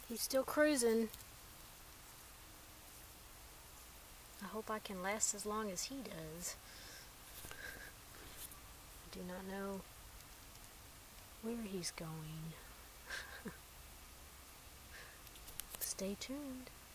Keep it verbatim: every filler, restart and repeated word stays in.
He's still cruising. I hope I can last as long as he does. I do not know where he's going. Stay tuned.